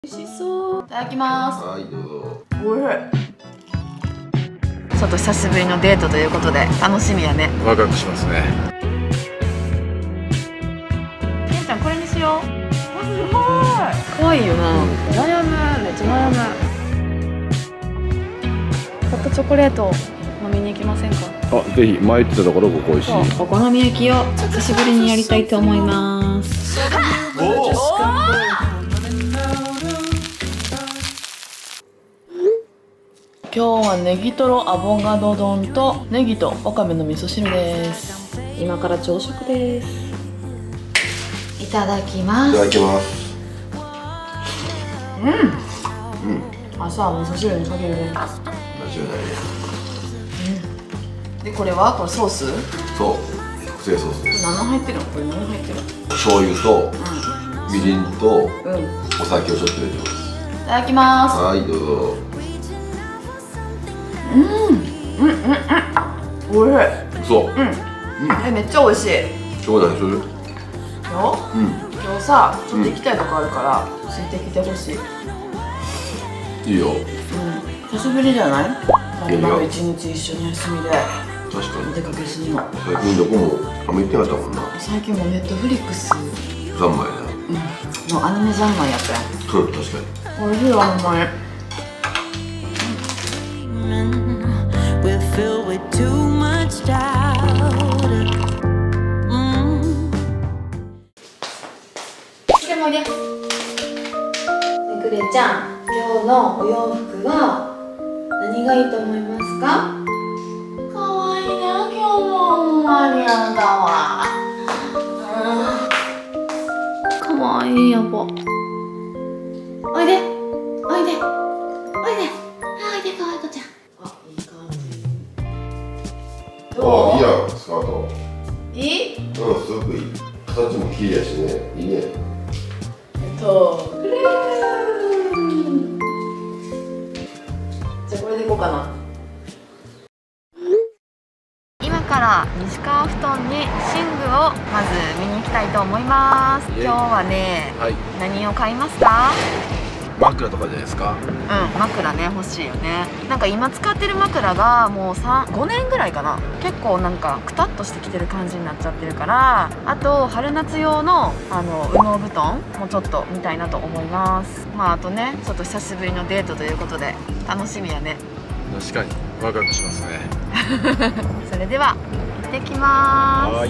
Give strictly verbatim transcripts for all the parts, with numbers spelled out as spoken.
美味しそう。いただきます。 はい、どうぞ。 おいしい。ちょっと久しぶりのデートということで楽しみやね。 ワクワクしますね。 けんちゃんこれにしよう。あ、すごい。可愛いよな。うん、悩む、めっちゃ悩む。ホットチョコレート飲みに行きませんか。 あ、ぜひ前言ってたところここ美味しい。 お好み焼きを久しぶりにやりたいと思います。おお。今日はネギトロアボカド丼とネギとわかめの味噌汁です。今から朝食です。いただきます。 いただきます。 うん。うん。朝は味噌汁にかけるね。間違いないね。うん。でこれはこれソース？ そう。特製ソースです。 何入ってるの？これ何入ってるの？ 醤油と、うん、みりんと、うん、お酒をちょっと入れてます。 いただきます。 はい、どうぞ。 うん、うん、うん、うん。おいしい。 そう。うん。 え、めっちゃ美味しい。 今日何する？ 今日？うん。今日さ、ちょっと行きたいとこあるから、ついてきてほしい。いいよ。うん。久しぶりじゃない？丸一日一緒に休みで。確かに。お出かけするの。 最近どこもあんま行ってなかったもんな。 最近もネットフリックス。 三昧だ。 うん。のアニメ三昧やったやん。 うん、確かに。 美味しいわ、ほんまに。おいで。ねくれちゃん、今日のお洋服は何がいいと思いますか？かわいいね、今日もほんまにあんたは。かわいいやぼ。おいで、おいで、おいで、おいで、かわいこちゃん。あ、いい感じ。どう？ あ、いいやん、スカート。 いい？ うん、すごくいい。形も綺麗やしね、いいね。 とくれー。じゃあこれでいこうかな。今から西川布団に寝具をまず見に行きたいと思います。今日はね、はい、何を買いますか？ 枕とかじゃないですか。 うん、枕ね、欲しいよね。なんか今使ってる枕がもうさん、ごねんぐらいかな。結構なんかくたっとしてきてる感じになっちゃってるから、あと春夏用のあの羽毛布団もちょっと見たいなと思います。まああとね、ちょっと久しぶりのデートということで楽しみやね。 確かにワクワクしますね。 それでは行ってきます。はい。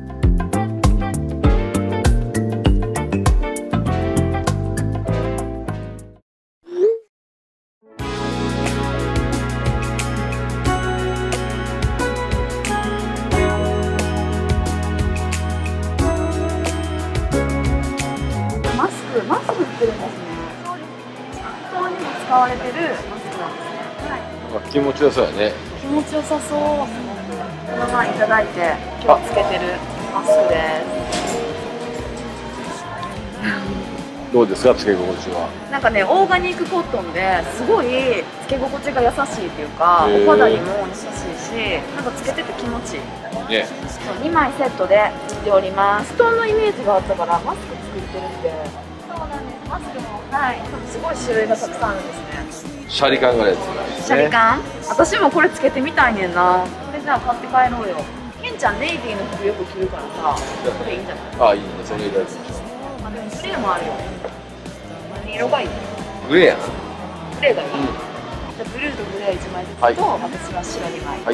マスク、マスク売ってるんですね。そうですね。本当にも使われてるマスクなんですね。はい。 なんか気持ちよさやね。 気持ちよさそう。この前いただいて今日つけてるマスクです。 どうですか、つけ心地は？ なんかね、オーガニックコットンですごいつけ心地が優しいっていうか、お肌にも優しいし、なんかつけてて気持ちいい。ね。そう、にまいセットで売っております。布団のイメージがあったからマスク作ってるって。そうなんです。マスクも、はい、すごい種類がたくさんあるんですね。 シャリ感があるやつなんですね。 シャリ感？私もこれつけてみたいねんな。これじゃあ買って帰ろうよ。ケンちゃんネイビーの服よく着るからさ、これいいんじゃない？ あ、いいね、それいただきましょう。 あ、でもグレーもあるよ。何色がいい？ グレーやな。 グレーがいい。うん、じゃあブルーとグレーいちまいずつと、はい、私は白にまい。はい。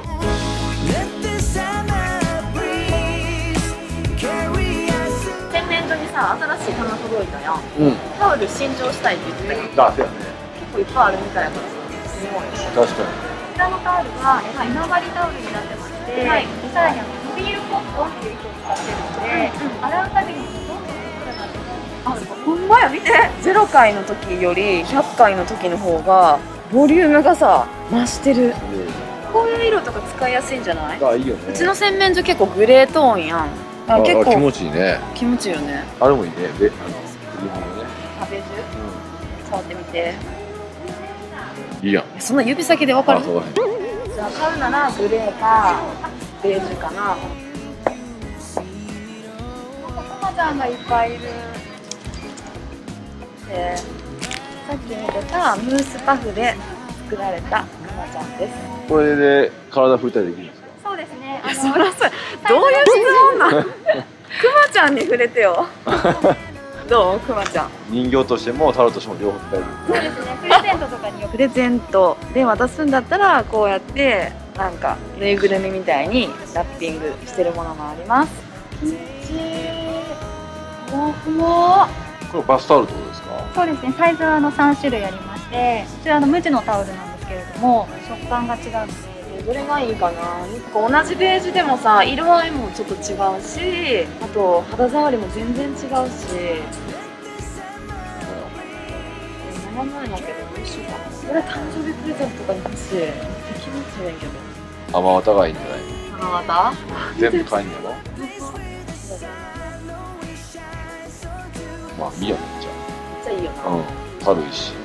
洗面所にさ、新しい棚届いたやん。うん。タオル新調したいって言ってたけど。あ、そうやね。結構いっぱいあるみたいやからさ、すごい。確かに。こちらのタオルは今治りタオルになってまして、はい、さらにモビールコットンっていう糸を使ってるので、うん、洗うたびにどんどんふっくらなってます。あ、ほんまや、見て。ゼロかいの時よりひゃっかいの時の方がボリュームがさ増してる。こういう色とか使いやすいんじゃない？あ、いいよね。うちの洗面所結構グレートーンやん。あ、結構気持ちいいね。気持ちいいよね。あれもいいね。で、あのリモね。あ、ベージュ？うん。触ってみて。いいやん。そんな指先でわかる？じゃあ買うならグレーかベージュかな。なんかクマちゃんがいっぱいいる。 せ。さっき見てたムースパフで作られたクマちゃんです。 これで体拭いたりできるんですか？ そうですね。あそらそう。どういう質問なん？クマちゃんに触れてよ。どう？クマちゃん。 人形としてもタオルとしても両方使える。 そうですね。プレゼントとかによく。 プレゼントで渡すんだったらこうやってなんかぬいぐるみみたいにラッピングしてるものもあります。 気持ちいい。ふわふわ。 これバスタオルってことですか？ そうですね。サイズはあのさん種類ありまして、普通あの無地のタオルなんですけれども食感が違うので。 どれがいいかな。同じベージュでもさ、色合いもちょっと違うし、あと肌触りも全然違うし。悩むんやけどどうしようかな。これ誕生日プレゼントとかに欲しい。気持ちいいんけど。 浜綿がいいんじゃない？ 浜綿？ 全部買えんやろ？まあいいよめっちゃ。 めっちゃいいよな。 うん。軽いし。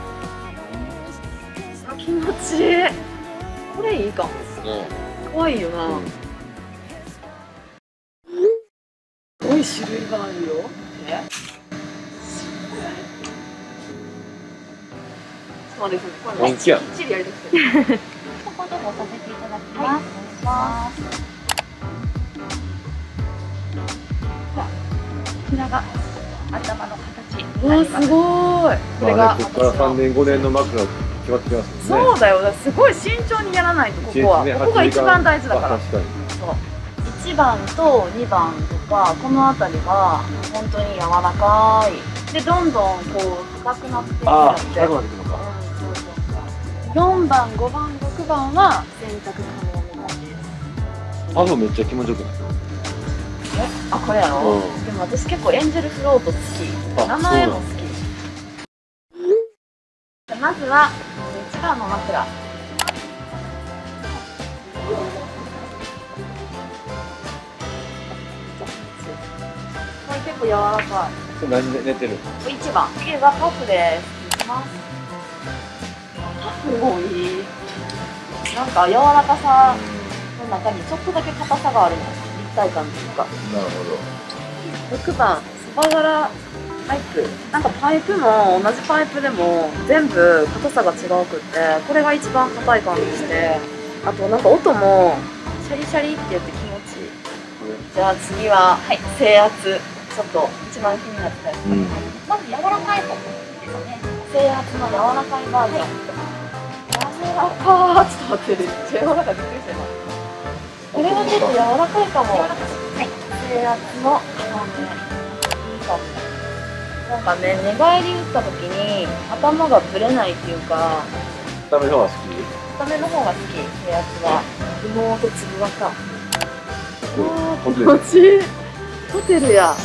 あ、気持ちいい。これいいかも。 ね。 可愛いよな。 うん、 すごい種類があるよ。ね。そうですね。これ人気や。 きっちりやりたくて。 ここでもさせていただきます。お願いします。こちらが頭の形になります。 わあ、すごい。これがここからさんねんごねんの枕が決まってきますもんね。 そうだよ。すごい慎重にやらないとここは。ここが一番大事だから。 確かに。 そう。いちばんとにばんとかこの辺りが本当に柔らかい。でどんどんこう硬くなっていくので。 あ、高くなっていくのか。 うん、そうそうそう。よんばん、ごばん、ろくばんは洗濯可能みたいです。 パフめっちゃ気持ちよくない？ え、あ、これやろ、 うん、 でも私結構エンジェルフロート好き。名前も好き。まずはいちばんの枕。これ結構柔らかい。 これ何で寝てる？ いちばん。次はパフです。いきます。パフもいい。なんか柔らかさの中にちょっとだけ硬さがあるの。立体感というか。 なるほど。 ろくばん、そば柄パイプ。なんかパイプも同じパイプでも全部硬さが違うくって、これが一番硬い感じして、あとなんか音もシャリシャリって言って気持ちいい。じゃあ次は、はい、制圧。ちょっと一番気になってたやつ。うん、 まず柔らかい方ですね。 制圧の柔らかいバージョン。柔らかー。ちょっと待って、めっちゃ柔らかい。びっくりした今。これはちょっと柔らかいかも。はい。制圧の硬め。いいかも。なんかね、寝返り打った時に頭がぶれないっていうか。 固めの方が好き？ 固めの方が好き。制圧は。羽毛と粒綿。ああ、気持ちいい。ホテルや。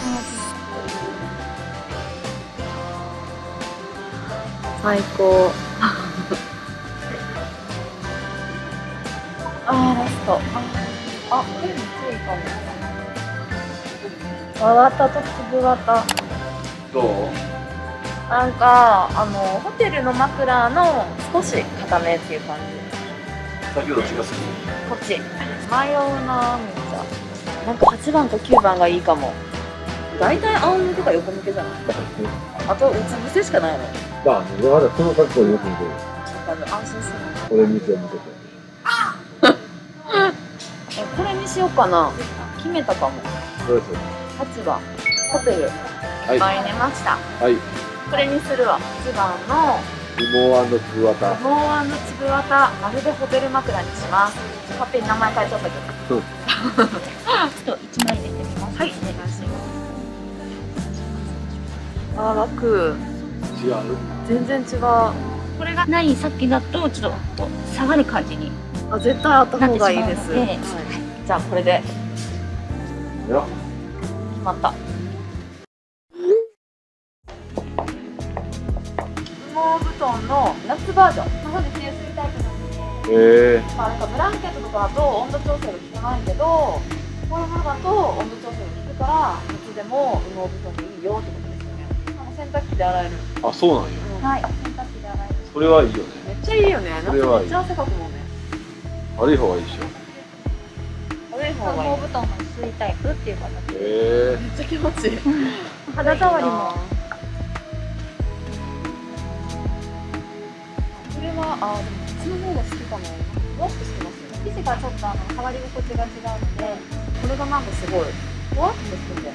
最高。あー、ラスト。あ、これめっちゃいいかも。わわたと粒綿。 どう？ なんかあのホテルの枕の少し固めっていう感じ。 先ほど違う好き？ こっち。迷うなめっちゃ。なんかはちばんときゅうばんがいいかも。大体仰向けか横向けじゃない？あとうつ伏せしかないの。 まあ、まだこの格好でよく見てる。 安心する。 これ見て見てて。 え、これにしようかな。決めたかも。 どうです？ はちばんホテル。 はい。 前寝ました。 はい。 これにするわ。いちばんの羽毛&粒綿。 羽毛&粒綿。まるでホテル枕にします。勝手に名前変えちゃったけど。 ちょっといちまい入れてみます。 はい、お願いします。あー、楽。 違う？ 全然違う。 これがないさっきだとちょっとこう下がる感じにあ、絶対あった方がいいです。 なってしまうので、 はい、じゃあこれでよ決まった。羽毛布団の夏バージョン。まあ、そうですね、薄いタイプなんで。 へえ。 まあ、なんかブランケットとかだと温度調整が効かないけど、こういうものだと温度調整が効くから、いつでも羽毛布団でいいよってことですよね。あの洗濯機で洗える。 あ、そうなんや。 はい、洗濯機で洗える。 それはいいよね。 めっちゃいいよね。夏めっちゃ汗かくもんね。 悪い方がいいでしょ。 悪い方がいい。 羽毛布団の薄いタイプっていう形で。 へえ。 めっちゃ気持ちいい。 肌触りもああ、でもこっちの方が好きかな。ふわっとしてますよね。生地がちょっとあの触り心地が違うので、これがなんかすごいふわっとしてて。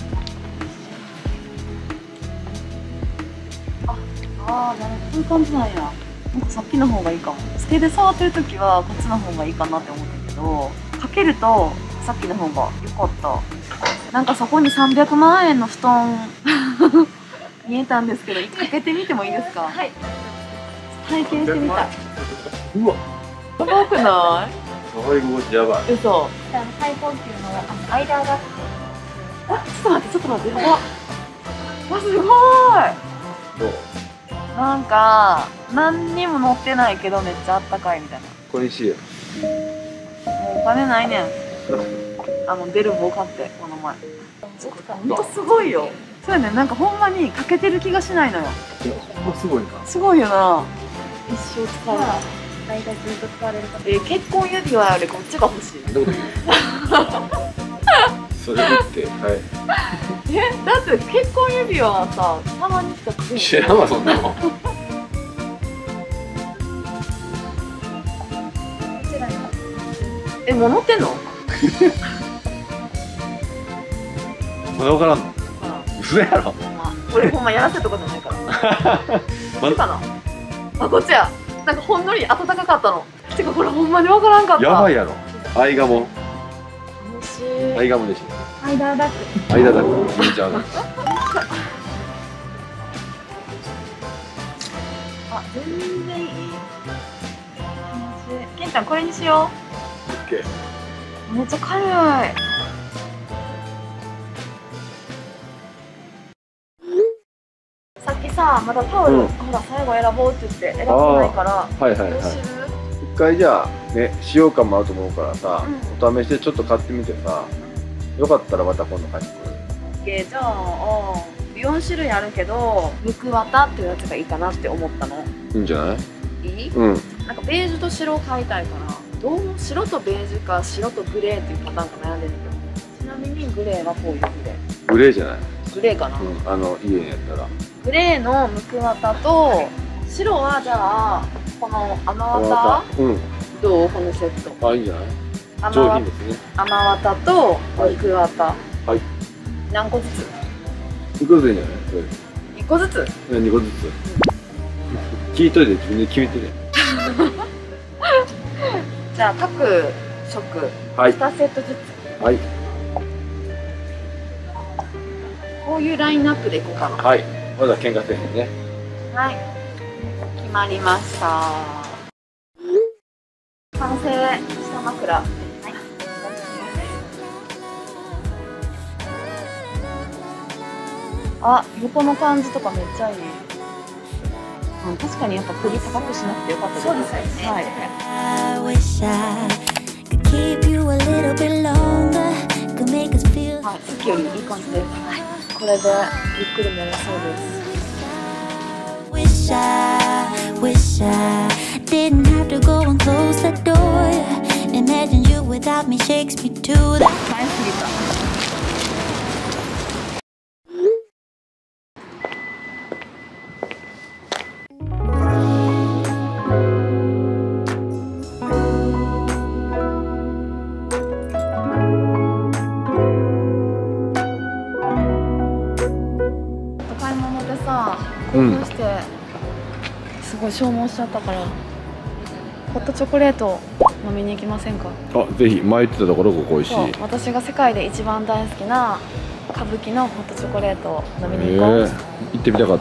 あ、あー、なるほど、そういう感じなんや。なんかさっきの方がいいかも。手で触ってる時はこっちの方がいいかなって思ったけど、かけるとさっきの方が良かった。なんかそこにさんびゃくまんえんの布団見えたんですけど、かけてみてもいいですか？はい。体験してみたい。 うわ、 やばくない？ 触り心地やばい。 嘘。 あの最高級のあの間があ、ちょっと待って、ちょっと待って、やば。わ、すごい。 どう？ なんか何にも乗ってないけどめっちゃあったかいみたいな。 これにしよう。 もうお金ないねん。あのデルボ買ってこの前。ほんとすごいよ。そうやね、なんかほんまに欠けてる気がしないのよ。 いや、ほんますごいな。 すごいよな。一生使う。 大体ずっと使われる方。 えー、結婚指輪よりこっちが欲しい。 どういうことそれ言って、はい。 え、だって結婚指輪はさ、たまにしかつけない。 知らんわ、そんなの。 こちらにえ、もう乗ってんの？ まだ分からんの？嘘やろ。 ほんま、これほんまやらせとかじゃないから。これかな。あ、こっちや。なんかほんのり暖かかったの。てかこれほんまにわからんかった。 やばいやろ。アイガモ。 楽しい。 アイガモでしょ。 間だって。 間だ。見ちゃう。 あ、全然いい。楽しい。ケンちゃんこれにしよオッケー。 う。めっちゃ軽い。さっきさ、まだタオル、 うん、 ほら最後選ぼうって言って選べないから、 はいはいはい。 どうする？ 一回じゃあね、使用感もあると思うからさ、 うん、 お試しでちょっと買ってみてさ、よかったらまた今度買ってくる。 オッケー、じゃあよん種類あるけど、ムクワタっていうやつがいいかなって思ったの。 いいんじゃない？ いい？ うん。 なんかベージュと白を買いたいから、どうも白とベージュか白とグレーっていうパターンか悩んでるけど、ちなみにグレーはこういうグレー。 グレーじゃない？ グレーかな？ うん、あの家にやったら。 グレーのムクワタと白はじゃあこの雨綿。 うん。 どうこのセット？ あ、いいんじゃない？ 雨上品綿ですね。 雨綿とムクワタ。 はい。 何個ずつ？ い個ずついいんじゃない？ いっこずつ？ いや、にこずつ。聞いといて自分で決めてね。 じゃあ各色はい。 にセットずつ。 はい。 こういうラインナップでいこうかな。 はい。まだ喧嘩せえへんね。 はい。決まりました。完成した枕。はい。あ、横の感じとかめっちゃいい。うん、確かにやっぱ首高くしなくてよかったです。そうですよね。はい。はい、さっきよりいい感じです。はい。これでゆっくり寝れそうです。 Wish I, wish I didn't have to go and close the door. Imagine you without me shakes me to the. 前すぎた。買い物でさ、興奮して、すごい消耗しちゃったから、ホットチョコレート飲みに行きませんか？ あ、ぜひ前言ってたところここ美味しい。 そう、私が世界で一番大好きな歌舞伎のホットチョコレートを飲みに行こう。 えー、行ってみたかった。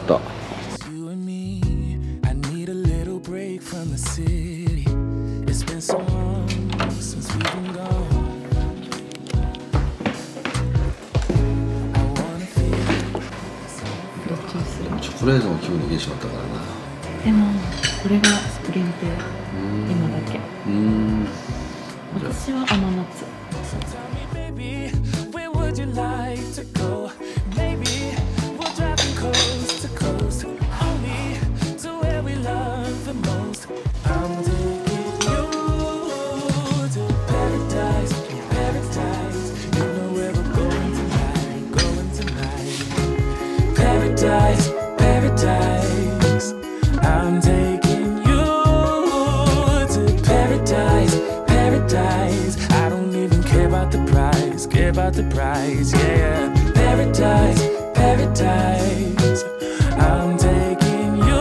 チョコレートの気分で来てしまったからな。 でもこれが限定、今だけ。 うん。 私は甘夏。 Paradise, paradise, I'm taking you the price. Yeah, paradise, paradise. I'm taking you.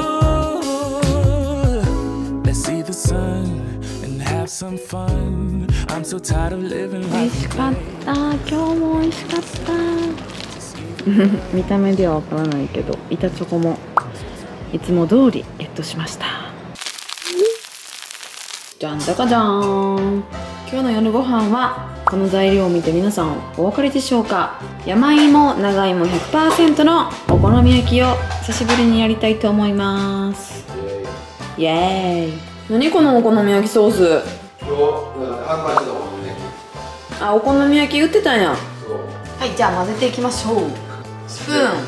Let's see the sun and have some fun. I'm so tired of living 美 like 味しかった。今日も美味しかった。見た目ではわからないけど、板チョコもいつも通りゲットしました。じゃんじゃかじゃーん。今日の夜ご飯はこの材料を見て皆さんお分かりでしょうか。山芋、長芋 ひゃくパーセント のお好み焼きを久しぶりにやりたいと思います。イエーイ。何このお好み焼きソース。あ、お好み焼き売ってたんや。はい、じゃあ混ぜていきましょう。スプーン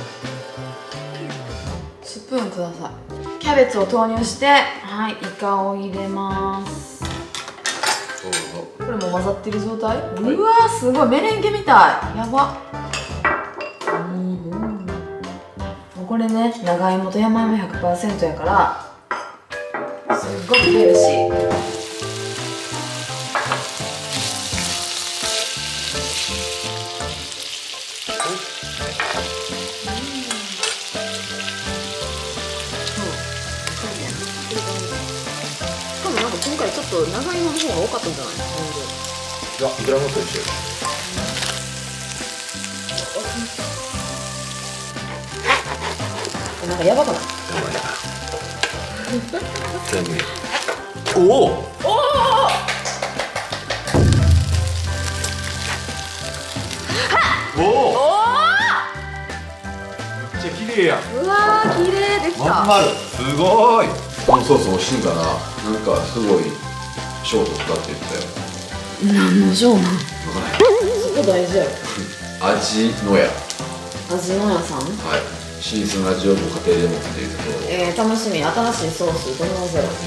スプーンください。キャベツを投入して、はい、イカを入れます。これも混ざってる状態。うわー、すごいメレンゲみたい。やば。うん、もうこれね、長芋と山芋 ひゃくパーセント やからすっごくヘルシー。今回ちょっと長芋の方が多かったんじゃない？ いや、いくらもっと一緒。 なんかやばくない？ 全部。おお。おお。おお。めっちゃ綺麗やん。 うわー、綺麗できた。 まん丸。すごい。このソース美味しいんかな。なんかすごいショート使って言ったよ。 何のショーなん？そこ大事やろ。 味のや。 味の屋さん？ はい。新鮮な味をご家庭でもっていうと。 えー、楽しみ。新しいソースどんな味やろ。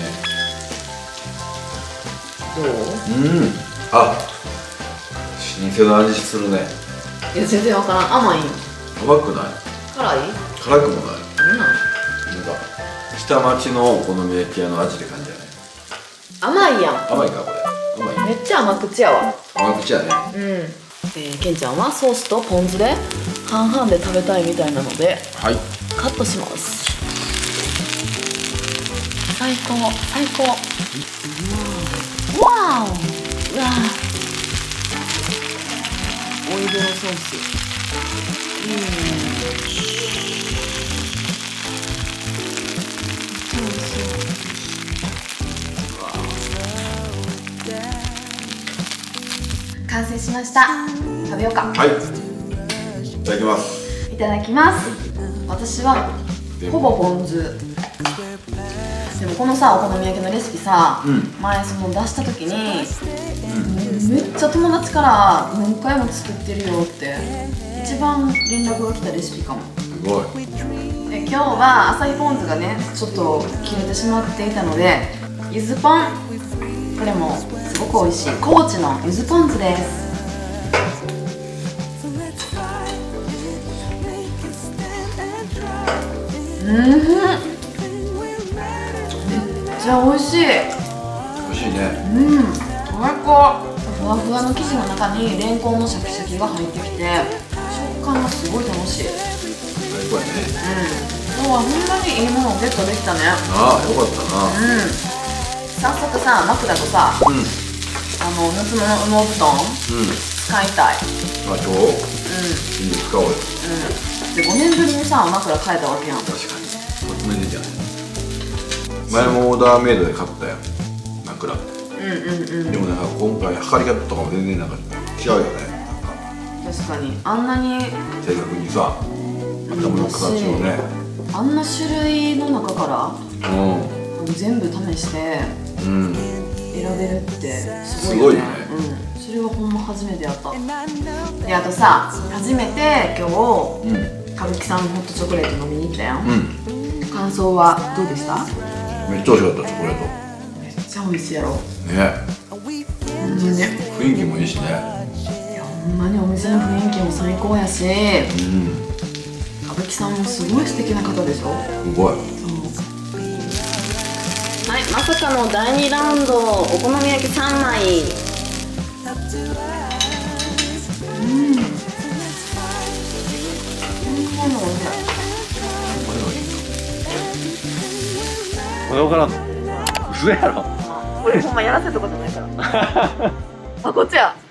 どう？ うん。あ、新鮮な味するね。 いや、全然わからん。甘いん？ 甘くない。 辛い？ 辛くもない。 なんなん？ なんか下町のお好み焼き屋の味って感じじゃない。 甘いやん。 甘いかこれ。甘い。 めっちゃ甘口やわ。 甘口やね。 うん。えー、けんちゃんはソースとポン酢で半々で食べたいみたいなので、 はい。 カットします。最高、最高。わーお。うわー。おいどろソース。うん。完成しました。食べようか。 はい。いただきます。 いただきます。私はほぼポン酢。でもこのさ、お好み焼きのレシピさ、うん、前その出した時に、うん、めっちゃ友達から何回も作ってるよって一番連絡が来たレシピかも。 すごい。 で今日はアサヒポン酢がねちょっと切れてしまっていたので、ゆずポン、これもすごく美味しい高知のゆずポン酢です。うん、めっちゃ美味しい。 美味しいね。 うん、最高。ふわふわの生地の中にレンコンのシャキシャキが入ってきて食感がすごい楽しい。 最高やね。 うん、今日はほんまにいいものをゲットできたね。 ああ、よかったな。 うん、早速さ、枕とさ、うん、あの夏の羽毛布団、うん、使いたい。 あ、今日、うん、いい使おうよ。うん、 でごねんぶりにさ、枕変えたわけやん。 確かに発明でじゃない。前もオーダーメイドで買ったよ、枕。うんうんうん。でもなんか今回測り方とかも全然なんか違うよね。 確かにあんなに正確にさ、頭の形をね、 あんな種類の中から、うん、全部試して、うん、選べるってすごいよね。うん、それはほんま初めてやった。で、あとさ、初めて今日、うん、歌舞伎さんのホットチョコレート飲みに行ったよ。うん、感想はどうでした？ めっちゃ美味しかった、チョコレート。 めっちゃ美味しいやろ。ね。 ほんまに雰囲気もいいしね。 いや、ほんまにお店の雰囲気も最高やし、うん、歌舞伎さんもすごい素敵な方でしょ。 すごい。 はい、まさかのだいにラウンド、お好み焼きさんまい。うん。 こんなの美味しい。 これ分からんの嘘やろ。 これほんまやらせたことないからあ、こっちや。